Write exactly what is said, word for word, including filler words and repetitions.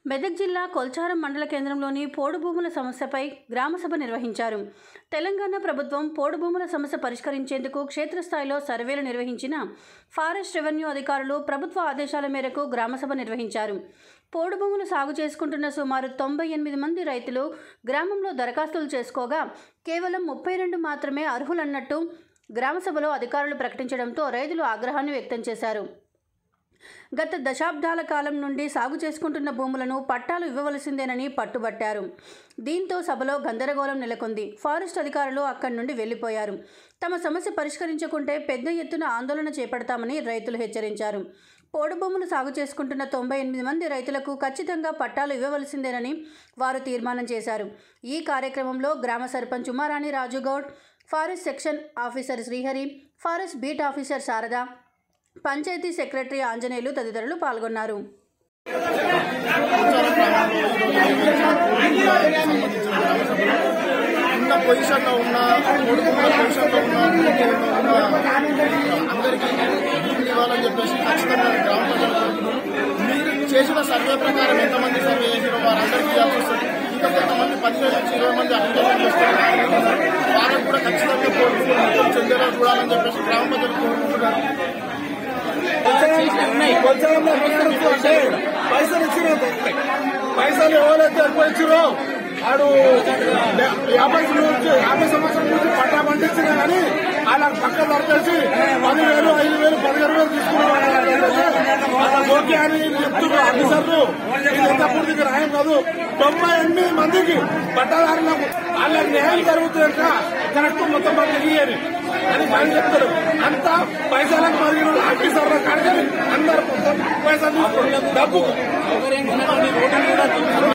మెదక్ జిల్లా కొల్చారం మండల కేంద్రంలోని పోడు భూముల సమస్యపై గ్రామసభ నిర్వహించారు. తెలంగాణ ప్రభుత్వం పోడు భూముల సమస్య పరిష్కరించేందుకు క్షేత్రస్థాయిలో సర్వేలు నిర్వహించిన ఫారెస్ట్ రెవెన్యూ అధికారులు ప్రభుత్వ ఆదేశాల మేరకు గ్రామసభ నిర్వహించారు. పోడు భూములు సాగు చేసుకుంటున్న సుమారు తొంభై ఎనిమిది మంది రైతులు గ్రామంలో దరఖాస్తులు చేసుకోగా కేవలం ముప్పై రెండు మాత్రమే అర్హులన్నట్టు గ్రామసభలో అధికారులు ప్రకటించడంతో రైతులు ఆగ్రహాన్ని వ్యక్తం చేశారు. గత దశాబ్దాల కాలం నుండి సాగు చేసుకుంటున్న భూములను పట్టాలు ఇవ్వవలసిందేనని పట్టుబట్టారు. దీంతో సభలో గందరగోళం నెలకొంది. ఫారెస్ట్ అధికారులు అక్కడి నుండి వెళ్లిపోయారు. తమ సమస్య పరిష్కరించకుంటే పెద్ద ఎత్తున ఆందోళన చేపడతామని రైతులు హెచ్చరించారు. పోడు భూములు సాగు చేసుకుంటున్న తొంభై ఎనిమిది మంది రైతులకు ఖచ్చితంగా పట్టాలు ఇవ్వవలసిందేనని వారు తీర్మానం చేశారు. ఈ కార్యక్రమంలో గ్రామ sarpanch Umarani Rajugoud, forest section officer Srihari, forest beat officer Sharada, panchayat secretary Anjaneyulu తదితరులు పాల్గొన్నారు. పొజిషన్లో ఉన్న పొజిషన్లో ఉన్న అందరికీ భూమి ఇవ్వాలని చెప్పేసి ఖచ్చితంగా గ్రామ ప్రజలు మీరు చేసిన సర్వే ప్రకారం ఎంతమంది సర్వే చేసినా వారందరికీ ఇవ్వాల్సి వస్తుంది. ఇంకా కొంతమంది పదిహేను నుంచి ఇరవై మంది అప్లికేషన్ చేస్తున్నారు. వాళ్ళకు కూడా ఖచ్చితంగా కోరుకుంటున్నారు చెందేలా చూడాలని చెప్పేసి గ్రామ ప్రజలు కోరుకుంటున్నారు. పైసలు ఇచ్చిన పైసలు ఎవరైతే ఎక్కువ ఇచ్చిరో వాడు యాభై యాభై సంవత్సరం నుంచి పట్టా పండించినా కానీ అలా పక్క దొరికేసి పదివేలు ఐదు వేలు పదిహేను వేలు తీసుకున్నారు. ఓకే అని చెప్తున్నారు ఆఫీసర్లు. ఇది ఎంతప్పుడు ఇది న్యాయం కాదు. తొంభై ఎనిమిది మందికి పట్టాదారులకు వాళ్ళకి న్యాయం జరుగుతుంది కరెక్ట్ మొత్తం మందికి అని అని పని చెప్తారు. అంతా పైసలకు మరిగిన ఆఫీసర్ల కాడికి అందరూ పైసలు డబ్బు